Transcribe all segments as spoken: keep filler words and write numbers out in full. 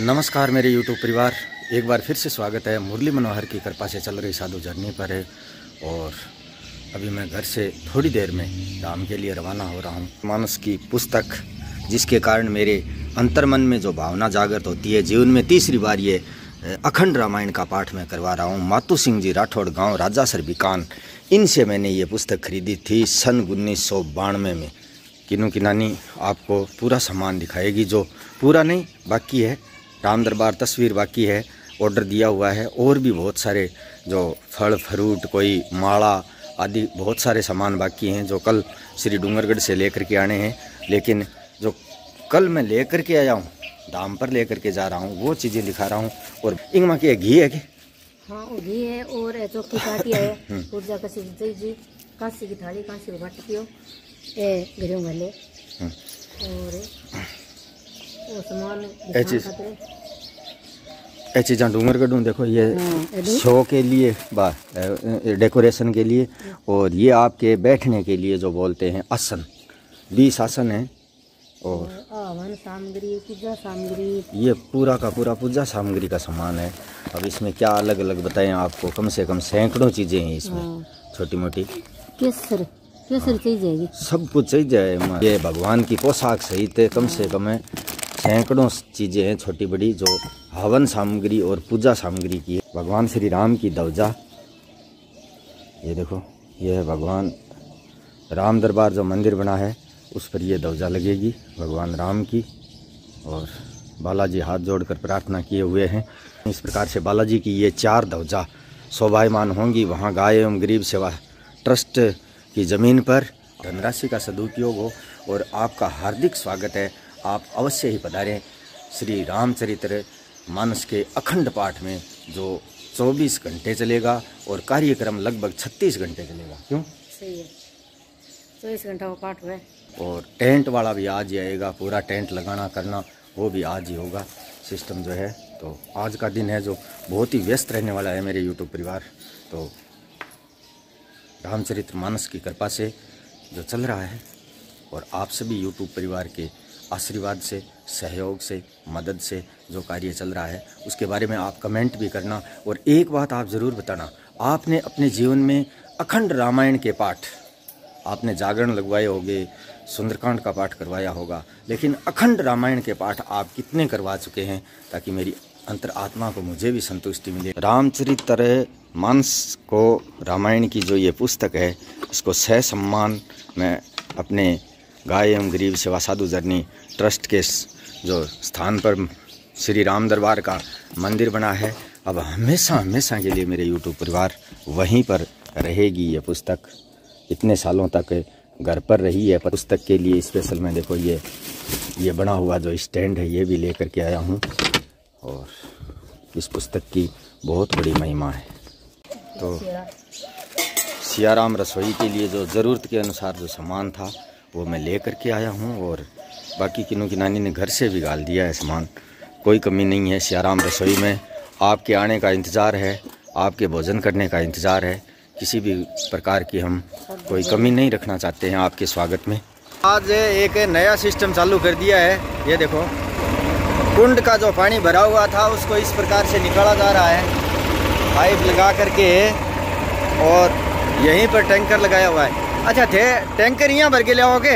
नमस्कार मेरे यूट्यूब परिवार, एक बार फिर से स्वागत है। मुरली मनोहर की कृपा से चल रही साधु जर्नी पर है और अभी मैं घर से थोड़ी देर में धाम के लिए रवाना हो रहा हूँ। मानस की पुस्तक जिसके कारण मेरे अंतर्मन में जो भावना जागृत होती है, जीवन में तीसरी बार ये अखंड रामायण का पाठ मैं करवा रहा हूँ। मातू सिंह जी राठौड़, गाँव राजासर बीकान, इनसे मैंने ये पुस्तक खरीदी थी सन उन्नीस सौ बानवे में। किन्नू की नानी आपको पूरा सामान दिखाएगी, जो पूरा नहीं बाकी है, राम दरबार तस्वीर बाकी है, ऑर्डर दिया हुआ है। और भी बहुत सारे जो फल फ्रूट, कोई माला आदि बहुत सारे सामान बाकी हैं जो कल श्री डूंगरगढ़ से लेकर के आने हैं। लेकिन जो कल मैं लेकर के आया हूँ, धाम पर लेकर के जा रहा हूँ, वो चीज़ें दिखा रहा हूँ। और इंगमा के घी है कि हाँ वो घी है और चौकी काटिया है, ऊर्जा कसी जी कांसी की थाली, कांसी को घट पियो ए घरों गले और वो सामान ये चीज़ें डूंगरगढ़ देखो, ये शो के लिए बा डेकोरेशन के लिए, और ये आपके बैठने के लिए जो बोलते हैं आसन, बीस आसन है। और हवन सामग्री, पूजा सामग्री, ये पूरा का पूरा पूजा सामग्री का सामान है। अब इसमें क्या अलग अलग बताएं आपको, कम से कम सैकड़ों चीज़ें हैं इसमें, छोटी मोटी केसर केसर चाहिए, सब कुछ चाहिए। ये भगवान की पोशाक सहित कम से कम सैकड़ों चीज़ें हैं छोटी बड़ी, जो हवन सामग्री और पूजा सामग्री की है। भगवान श्री राम की ध्वजा, ये देखो, ये है भगवान राम दरबार जो मंदिर बना है उस पर ये ध्वजा लगेगी भगवान राम की। और बालाजी हाथ जोड़कर प्रार्थना किए हुए हैं। इस प्रकार से बालाजी की ये चार ध्वजा शोभायमान होंगी वहाँ गाय एवं गरीब सेवा ट्रस्ट की ज़मीन पर। धनराशि का सदुपयोग हो और आपका हार्दिक स्वागत है। आप अवश्य ही पधारें। श्री रामचरित्र मानस के अखंड पाठ में जो चौबीस घंटे चलेगा और कार्यक्रम लगभग छत्तीस घंटे चलेगा। क्यों? सही है, चौबीस घंटा वो पाठ हुआ है। और टेंट वाला भी आज ही आएगा, पूरा टेंट लगाना करना वो भी आज ही होगा सिस्टम जो है। तो आज का दिन है जो बहुत ही व्यस्त रहने वाला है मेरे यूट्यूब परिवार। तो रामचरित्र मानस की कृपा से जो चल रहा है और आप सभी यूट्यूब परिवार के आशीर्वाद से, सहयोग से, मदद से जो कार्य चल रहा है उसके बारे में आप कमेंट भी करना। और एक बात आप ज़रूर बताना, आपने अपने जीवन में अखंड रामायण के पाठ, आपने जागरण लगवाए होंगे, सुंदरकांड का पाठ करवाया होगा, लेकिन अखंड रामायण के पाठ आप कितने करवा चुके हैं, ताकि मेरी अंतर आत्मा को मुझे भी संतुष्टि मिले। रामचरित्र मानस को रामायण की जो ये पुस्तक है, इसको सह सम्मान मैं अपने गाय एवं गरीब सेवा साधु जर्नी ट्रस्ट के जो स्थान पर श्री राम दरबार का मंदिर बना है, अब हमेशा हमेशा के लिए मेरे यूट्यूब परिवार वहीं पर रहेगी। ये पुस्तक इतने सालों तक घर पर रही है। पुस्तक के लिए स्पेशल मैं देखो ये ये बना हुआ जो स्टैंड है ये भी लेकर के आया हूँ। और इस पुस्तक की बहुत बड़ी महिमा है। तो सियाराम रसोई के लिए जो ज़रूरत के अनुसार जो सामान था वो मैं लेकर के आया हूँ। और बाकी किन्नू की नानी ने घर से भी गाल दिया है सामान, कोई कमी नहीं है। सियाराम रसोई में आपके आने का इंतज़ार है, आपके भोजन करने का इंतज़ार है। किसी भी प्रकार की हम कोई कमी नहीं रखना चाहते हैं आपके स्वागत में। आज एक नया सिस्टम चालू कर दिया है। ये देखो, कुंड का जो पानी भरा हुआ था उसको इस प्रकार से निकाला जा रहा है, पाइप लगा करके, और यहीं पर टैंकर लगाया हुआ है। अच्छा थे टैंकर यहाँ भर के ले आओगे?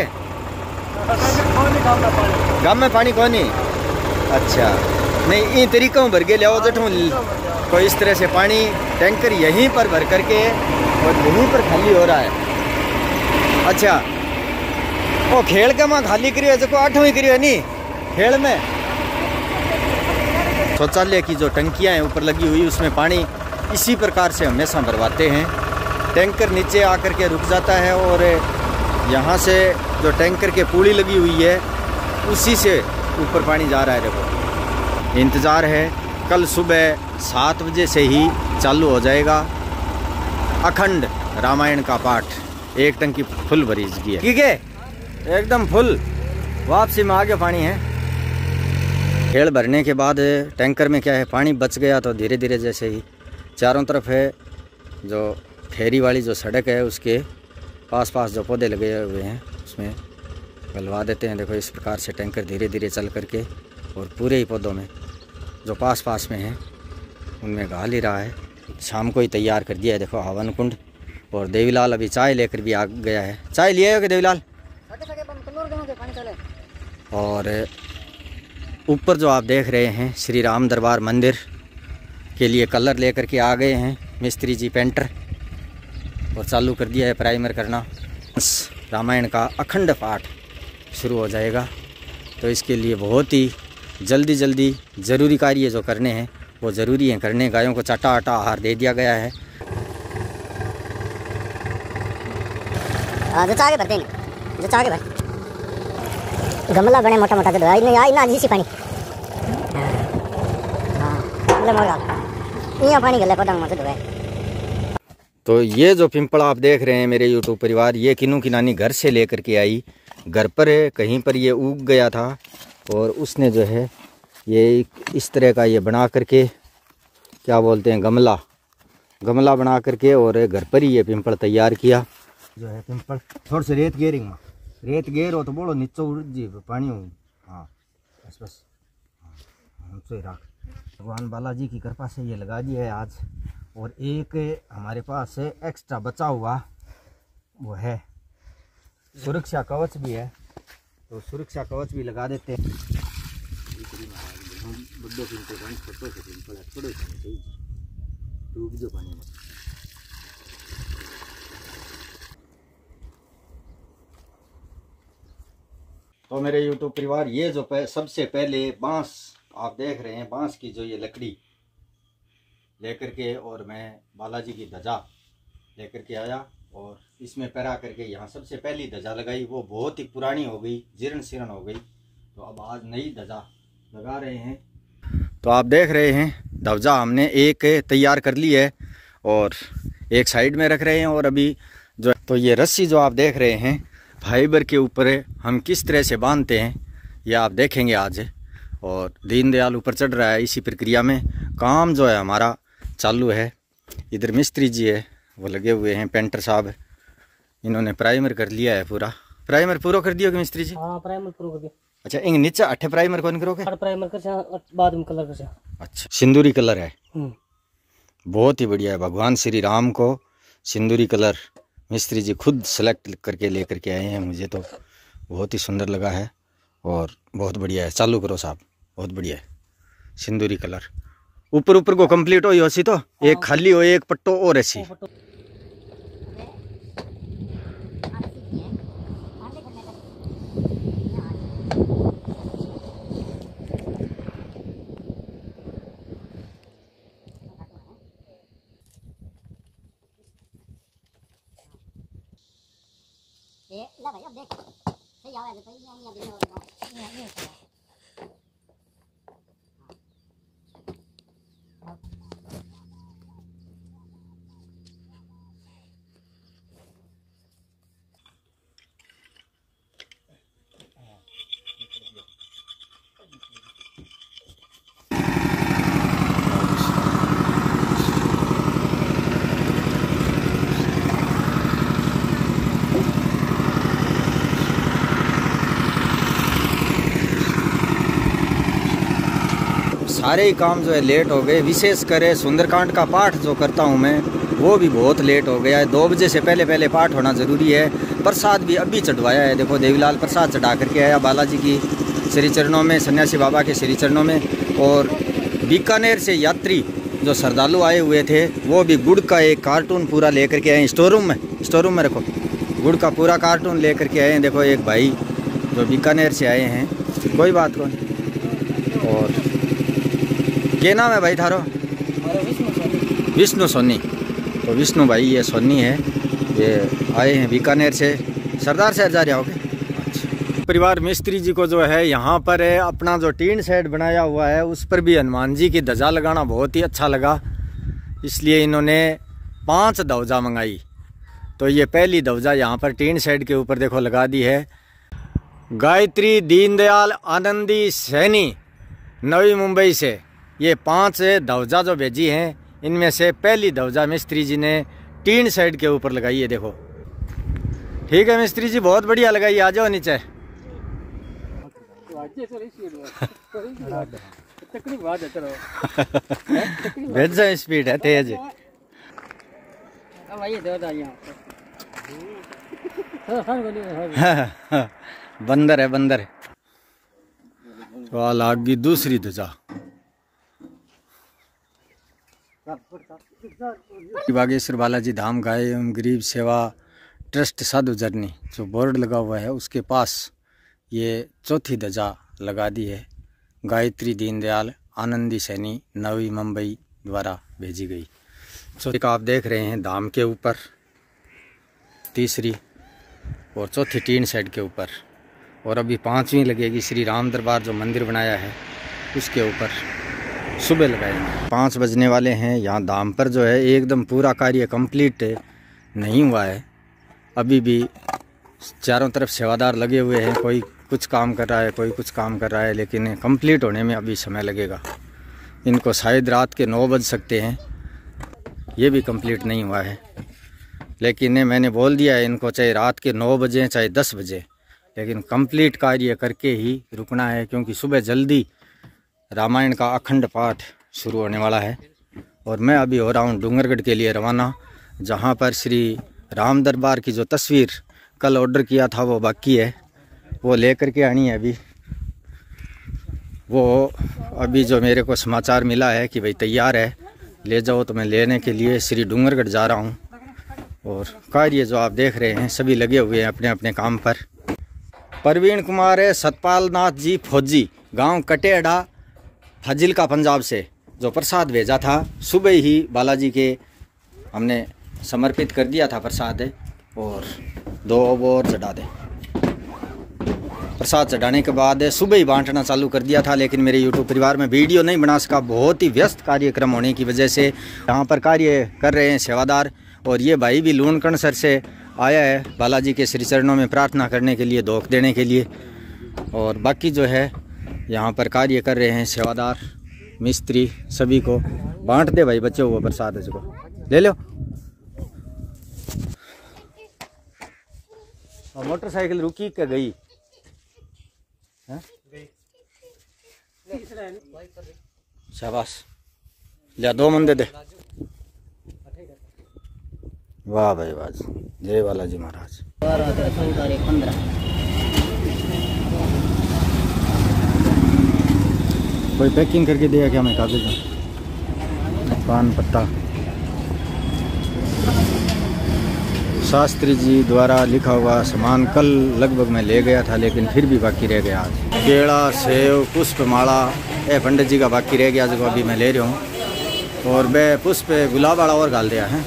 गाँव में पानी कौन नहीं? अच्छा नहीं, इन तरीकों में भर के ले आओ जठू कोई इस तरह से पानी टैंकर यहीं पर भर करके और यहीं पर खाली हो रहा है। अच्छा वो खेल के माँ खाली करियो जो आठवीं करियो है नहीं खेल में। शौचालय की जो टंकियाँ हैं ऊपर लगी हुई, उसमें पानी इसी प्रकार से हमेशा भरवाते हैं। टैंकर नीचे आकर के रुक जाता है और यहाँ से जो टैंकर के पुली लगी हुई है उसी से ऊपर पानी जा रहा है। देखो इंतज़ार है, कल सुबह सात बजे से ही चालू हो जाएगा अखंड रामायण का पाठ। एक टंकी फुल भरी गई है, ठीक है, एकदम फुल। वापसी में आगे पानी है। खेल भरने के बाद टैंकर में क्या है, पानी बच गया तो धीरे धीरे जैसे ही चारों तरफ है जो फेरी वाली जो सड़क है उसके पास पास जो पौधे लगे हुए हैं उसमें गलवा देते हैं। देखो इस प्रकार से टैंकर धीरे धीरे चल करके और पूरे ही पौधों में जो पास पास में हैं उनमें घाल ही रहा है। शाम को ही तैयार कर दिया है देखो हवन कुंड। और देवीलाल अभी चाय लेकर भी आ गया है। चाय लिए हो कि देवीलाल? और ऊपर जो आप देख रहे हैं श्री राम दरबार मंदिर के लिए कलर लेकर के आ गए हैं मिस्त्री जी पेंटर, और चालू कर दिया है प्राइमर करना। रामायण का अखंड पाठ शुरू हो जाएगा, तो इसके लिए बहुत ही जल्दी जल्दी ज़रूरी कार्य जो करने हैं वो ज़रूरी हैं करने। गायों को चाटा आटा आहार दे दिया गया है। जो चाके भरते हैं, जो चाके भर गमला बने मोटा मोटा दे नहीं आई ना जी सी पानी। हां गमला मोटा ये पानी गले पडंग में दे। तो ये जो पिंपल आप देख रहे हैं मेरे यूट्यूब परिवार, ये किन्नू की नानी घर से लेकर के आई। घर पर है कहीं पर ये उग गया था और उसने जो है ये इस तरह का ये बना करके क्या बोलते हैं गमला गमला बना करके और घर पर ही ये पिंपल तैयार किया। जो है पिंपल थोड़ा से रेत गेरिंग में रेत गेर हो तो बोलो नीचे उड़ जी पानी हो। हाँ बस बस हमसे राख। भगवान बालाजी की कृपा से ये लगा दिया है आज। और एक हमारे पास है एक्स्ट्रा बचा हुआ वो है सुरक्षा कवच भी है, तो सुरक्षा कवच भी लगा देते हैं। तो मेरे यूट्यूब परिवार ये जो पे, सबसे पहले बांस आप देख रहे हैं, बांस की जो ये लकड़ी लेकर के और मैं बालाजी की ध्वजा लेकर के आया और इसमें पैरा करके यहाँ सबसे पहली ध्वजा लगाई। वो बहुत ही पुरानी हो गई, जीर्ण शीर्ण हो गई, तो अब आज नई ध्वजा लगा रहे हैं। तो आप देख रहे हैं ध्वजा हमने एक तैयार कर ली है और एक साइड में रख रहे हैं। और अभी जो तो ये रस्सी जो आप देख रहे हैं फाइबर के ऊपर हम किस तरह से बांधते हैं ये आप देखेंगे आज। और दीनदयाल ऊपर चढ़ रहा है, इसी प्रक्रिया में काम जो है हमारा चालू है। इधर मिस्त्री जी है वो लगे हुए हैं, पेंटर साहब इन्होंने प्राइमर कर लिया है पूरा। प्राइमर पूरा कर दिया कि मिस्त्री जी? हाँ प्राइमर पूरा कर दिया। अच्छा इन नीचे अठे प्राइमर कौन करोगे? प्राइमर कर बाद में कलर कर। अच्छा सिंदूरी कलर है, बहुत ही बढ़िया है। भगवान श्री राम को सिंदूरी कलर मिस्त्री जी खुद सेलेक्ट करके लेकर के आए हैं। मुझे तो बहुत ही सुंदर लगा है और बहुत बढ़िया है। चालू करो साहब, बहुत बढ़िया है। सिंदूरी कलर ऊपर ऊपर को कंप्लीट हो ऐसी, तो एक खाली हो एक पट्टो और ऐसी। ये ला भाई अब देख सही आवाज है भाई। ये ये ये ये सारे ही काम जो है लेट हो गए। विशेष करे सुंदरकांड का पाठ जो करता हूँ मैं वो भी बहुत लेट हो गया है। दो बजे से पहले पहले पाठ होना ज़रूरी है। प्रसाद भी अभी चढ़वाया है, देखो देवीलाल प्रसाद चढ़ा करके आया बालाजी की श्री चरणों में, सन्यासी बाबा के श्री चरणों में। और बीकानेर से यात्री जो श्रद्धालु आए हुए थे वो भी गुड़ का एक कार्टून पूरा लेकर के आए। स्टोर रूम में स्टोर रूम में रखो, गुड़ का पूरा कार्टून लेकर के आए हैं। देखो एक भाई जो बीकानेर से आए हैं, कोई बात नहीं। और क्या नाम है भाई थारो? विष्णु सोनी। तो विष्णु भाई ये सोनी है, ये आए हैं बीकानेर से, सरदार शहर जा रहे होगे। अच्छा परिवार मिस्त्री जी को जो है यहाँ पर है अपना जो टीन शेड बनाया हुआ है उस पर भी हनुमान जी की ध्वजा लगाना बहुत ही अच्छा लगा, इसलिए इन्होंने पांच ध्वजा मंगाई। तो ये पहली ध्वजा यहाँ पर टीन शेड के ऊपर देखो लगा दी है। गायत्री दीनदयाल आनंदी सैनी नवी मुंबई से ये पांच ध्वजा जो भेजी हैं, इनमें से पहली ध्वजा मिस्त्री जी ने टीन शेड के ऊपर लगाई है। देखो ठीक है मिस्त्री जी, बहुत बढ़िया लगाई। आ जाओ नीचे। भेजा स्पीड है तेज। बंदर है बंदर। तो लागी दूसरी ध्वजा। बागेश्वर बालाजी धाम गाय एवं गरीब सेवा ट्रस्ट साधु जर्नी जो बोर्ड लगा हुआ है उसके पास ये चौथी ध्वजा लगा दी है। गायत्री दीनदयाल आनंदी सैनी नवी मुंबई द्वारा भेजी गई। चौथी का आप देख रहे हैं धाम के ऊपर, तीसरी और चौथी टीन शेड के ऊपर, और अभी पांचवी लगेगी श्री राम दरबार जो मंदिर बनाया है उसके ऊपर। सुबह लगाएंगे। पाँच बजने वाले हैं। यहाँ धाम पर जो है एकदम पूरा कार्य कंप्लीट नहीं हुआ है। अभी भी चारों तरफ सेवादार लगे हुए हैं, कोई कुछ काम कर रहा है कोई कुछ काम कर रहा है, लेकिन कंप्लीट होने में अभी समय लगेगा। इनको शायद रात के नौ बज सकते हैं, ये भी कंप्लीट नहीं हुआ है। लेकिन मैंने बोल दिया है इनको चाहे रात के नौ बजे चाहे दस बजे, लेकिन कंप्लीट कार्य करके ही रुकना है, क्योंकि सुबह जल्दी रामायण का अखंड पाठ शुरू होने वाला है। और मैं अभी हो रहा हूँ डूंगरगढ़ के लिए रवाना, जहाँ पर श्री राम दरबार की जो तस्वीर कल ऑर्डर किया था वो बाकी है, वो लेकर के आनी है। अभी वो अभी जो मेरे को समाचार मिला है कि भाई तैयार है, ले जाओ, तो मैं लेने के लिए श्री डूंगरगढ़ जा रहा हूँ। और कार्य जो आप देख रहे हैं सभी लगे हुए हैं अपने अपने काम पर। प्रवीण कुमार है सतपाल नाथ जी फौजी, गांव कटेड़ा, फाजिल्का पंजाब से, जो प्रसाद भेजा था सुबह ही बालाजी के हमने समर्पित कर दिया था प्रसाद है। और दो और चढ़ा दे। प्रसाद चढ़ाने के बाद सुबह ही बांटना चालू कर दिया था, लेकिन मेरे यूट्यूब परिवार में वीडियो नहीं बना सका, बहुत ही व्यस्त कार्यक्रम होने की वजह से। यहाँ पर कार्य कर रहे हैं सेवादार, और ये भाई भी लूणकण सर से आया है बालाजी के श्री चरणों में प्रार्थना करने के लिए, धोख देने के लिए। और बाकी जो है यहाँ पर कार्य कर रहे हैं सेवादार मिस्त्री, सभी को बांट दे भाई बच्चों को प्रसाद को ले लो। और मोटरसाइकिल रुकी के गई है? शाबाश, ले दो मन दे दे। वाह भाई वाह, जय बालाजी महाराज। कोई पैकिंग करके दिया क्या? मैं कागज पान पत्ता शास्त्री जी द्वारा लिखा हुआ सामान कल लगभग मैं ले गया था, लेकिन फिर भी बाकी रह गया। आज केला सेव पुष्पमाला ए पंडित जी का बाकी रह गया, जो अभी मैं ले रहा हूँ। और मैं पुष्प गुलाब वाला और डाल दिया है,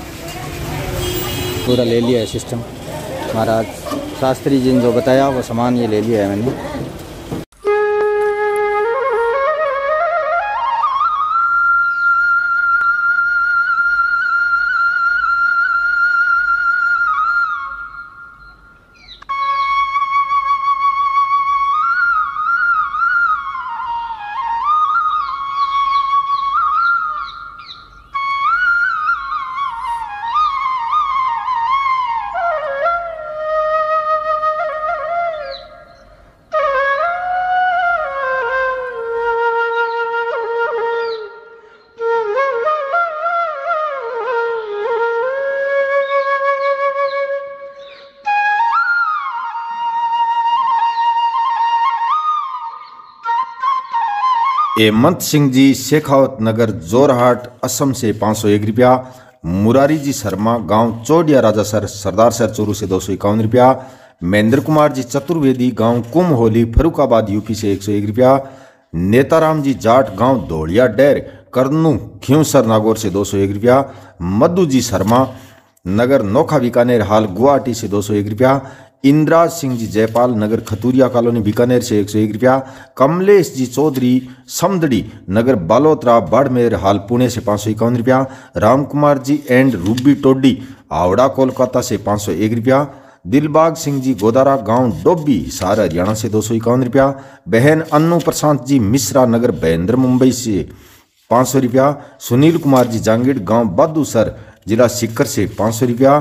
पूरा ले लिया है सिस्टम। महाराज शास्त्री जी ने जो बताया वो सामान ये ले लिया है मैंने। हेमंत सिंह जी शेखावत नगर जोरहाट असम से पाँच सौ एक रुपया। मुरारी जी शर्मा गांव चौडिया राजा सर सरदार सर चूरू से दो सौ इक्यावन रुपया। महेंद्र कुमार जी चतुर्वेदी गांव कुम होली फरुखाबाद यूपी से एक सौ एक रुपया। नेताराम जी जाट गांव धोलिया डेर करनू खियूसर नागौर से दो सौ एक रुपया। मधु जी शर्मा नगर नोखा बीकानेर हाल गुवाहाटी से दो सौ एक रुपया। इंद्राज सिंह जी जयपाल नगर खतूरिया कॉलोनी बीकानेर से एक सौ एक रुपया। कमलेश जी चौधरी समदड़ी नगर बालोतरा बाड़मेर हाल पुणे से पाँच सौ इक्यावन रुपया। राम कुमार जी एंड रूबी टोडी हावड़ा कोलकाता से पाँच सौ एक रुपया। दिलबाग सिंह जी गोदारा गांव डोबी हिसार हरियाणा से दो सौ इक्यावन रुपया। बहन अन्नू प्रशांत जी मिश्रा नगर भयेंद्र मुंबई से पाँच सौ रुपया। सुनील कुमार जी जांगीड़ गांव बादूसर जिला सीकर से पाँच सौ रुपया।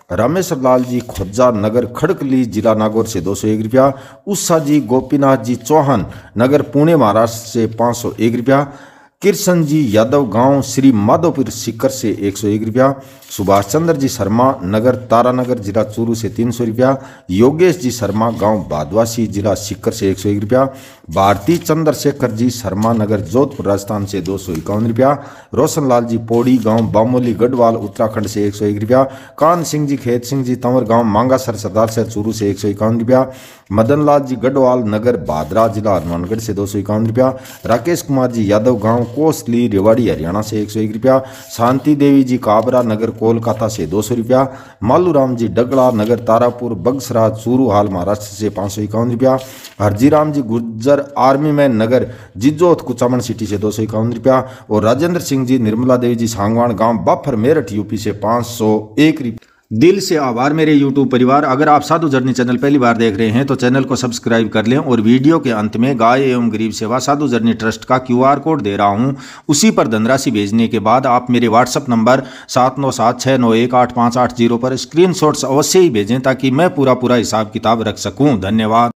रामेश्वर लाल जी खोजा नगर खड़कली जिला नागौर से दो सौ एक रुपया। उषा जी गोपीनाथ जी चौहान नगर पुणे महाराष्ट्र से पाँच सौ एक रुपया। किशन जी यादव गांव श्री माधोपुर सीकर से एक सौ एक रुपया। सुभाष चंद्र जी शर्मा नगर तारानगर जिला चूरू से तीन सौ रुपया। योगेश जी शर्मा गांव बादवासी जिला सीकर से एक सौ एक रुपया। भारती चंद्रशेखर जी शर्मा नगर जोधपुर राजस्थान से दो सौ इक्यावन रुपया। रोशन लाल जी पौड़ी गांव बामोली गढ़वाल उत्तराखंड से एक सौ एक रुपया। कान सिंह जी खेत सिंह जी तंवर गांव मांगासर सरदार शहर चूरू से एक सौ इक्यावन रुपया। मदन लाल जी गढ़वाल नगर भादरा जिला हनुमानगढ़ से दो सौ इक्यावन रुपया। राकेश कुमार जी यादव गांव कोसली रेवाड़ी हरियाणा से एक सौ एक रुपया। शांति देवी जी काबरा नगर कोलकाता से दो सौ रुपया। मालूराम जी डगला नगर तारापुर बगसरा चूरू हाल महाराष्ट्र से पाँच सौ इक्यावन रुपया। Harjiram ji Gurjar army man Nagar Jijot Kuchaman city से दो सौ इक्यावन रुपया। और राजेंद्र सिंह जी निर्मला देवी जी सांगवान गांव बाफर मेरठ यूपी से पाँच सौ एक रुपया। दिल से आभार मेरे यूट्यूब परिवार। अगर आप साधु जर्नी चैनल पहली बार देख रहे हैं तो चैनल को सब्सक्राइब कर लें और वीडियो के अंत में गाय एवं गरीब सेवा साधु जर्नी ट्रस्ट का क्यूआर कोड दे रहा हूं, उसी पर धनराशि भेजने के बाद आप मेरे व्हाट्सएप नंबर सात नौ सात छः नौ एक आठ पाँच आठ जीरो पर स्क्रीनशॉट्स अवश्य ही भेजें ताकि मैं पूरा पूरा हिसाब किताब रख सकूं। धन्यवाद।